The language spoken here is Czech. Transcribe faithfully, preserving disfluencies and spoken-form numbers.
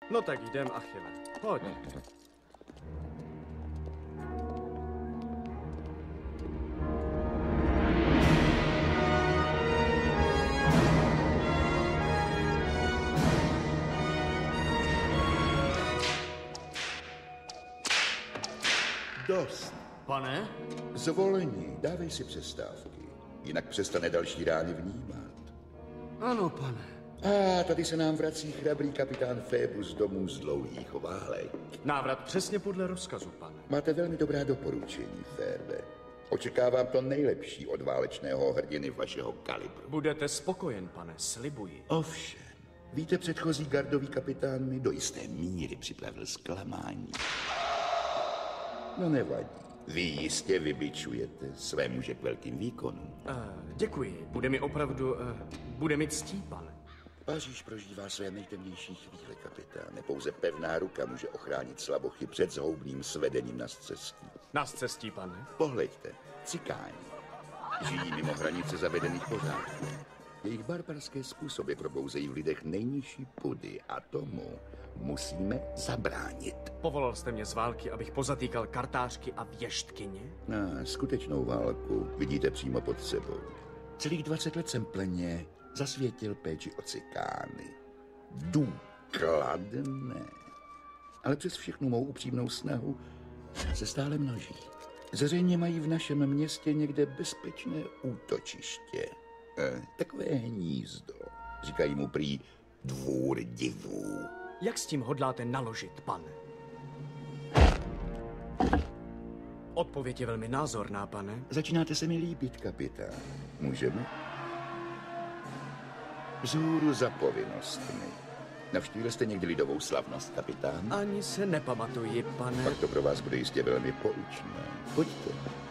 No tak jdem, Achille. Pojď. Dost. Pane? Zvolení, dávej si přestávky. Jinak přestane další rány vnímat. Ano, pane. A tady se nám vrací chrabrý kapitán Phébus domů z dlouhých válek. Návrat přesně podle rozkazu, pane. Máte velmi dobrá doporučení, Phoebe. Očekávám to nejlepší od válečného hrdiny vašeho kalibru. Budete spokojen, pane, slibuji. Ovšem, víte, předchozí gardový kapitán mi do jisté míry připravil zklamání. No nevadí. Vy jistě vybičujete své muže k velkým výkonům. Uh, děkuji. Bude mi opravdu... Uh, bude mi ctí, pane. Paříž prožívá své nejtemnější chvíle, kapitáne. Pouze pevná ruka může ochránit slabochy před zhoubným svedením na scestí. Na scestí, pane. Pohleďte, cikáni. Žijí mimo hranice zavedených pořádků. Jejich barbarské způsoby probouzejí v lidech nejnižší pudy a tomu musíme zabránit. Povolal jste mě z války, abych pozatýkal kartářky a věštkyně? Na skutečnou válku vidíte přímo pod sebou. Celých dvacet let jsem plně zasvětil péči o cikány. Důkladné. Ale přes všechnu mou upřímnou snahu se stále množí. Zřejmě mají v našem městě někde bezpečné útočiště. Eh, takové hnízdo. Říkají mu prý dvůr divů. Jak s tím hodláte naložit, pane? Odpověď je velmi názorná, pane. Začínáte se mi líbit, kapitán. Můžeme? Vzhůru za povinnostmi. Navštívil jste někdy lidovou slavnost, kapitán? Ani se nepamatuji, pane. Pak to pro vás bude jistě velmi poučné. Pojďte.